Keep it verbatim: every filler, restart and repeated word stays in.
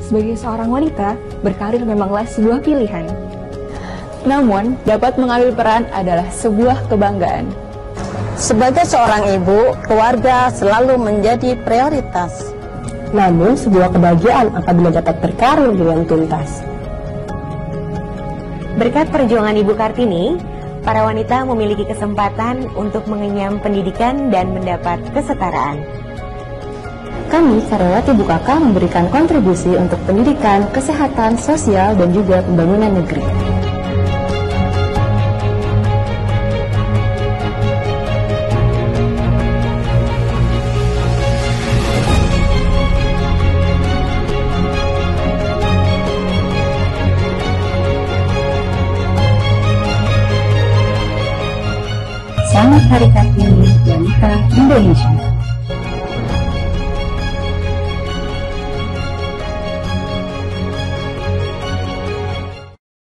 sebagai seorang wanita, berkarir memanglah sebuah pilihan. Namun, dapat mengambil peran adalah sebuah kebanggaan. Sebagai seorang ibu, keluarga selalu menjadi prioritas. Namun, sebuah kebahagiaan apabila dapat berkarir dengan tuntas. Berkat perjuangan Ibu Kartini, para wanita memiliki kesempatan untuk mengenyam pendidikan dan mendapat kesetaraan. Kami, karyawati Bu K K, memberikan kontribusi untuk pendidikan, kesehatan, sosial, dan juga pembangunan negeri. Selamat Hari Kartini Wanita Indonesia.